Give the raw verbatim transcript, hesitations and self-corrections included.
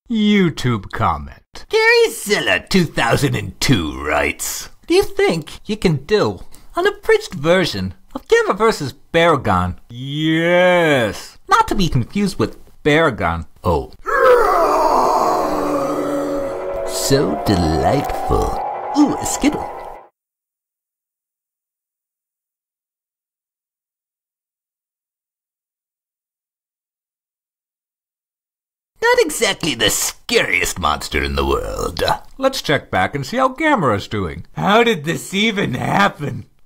YouTube comment. GaryZilla two thousand two writes, Do you think you can do an abridged version of Gamma versus. Barugon? Yes. Not to be confused with Barugon. Oh. So delightful. Ooh, a Skittle. Not exactly the scariest monster in the world. Let's check back and see how Gamma is doing. How did this even happen?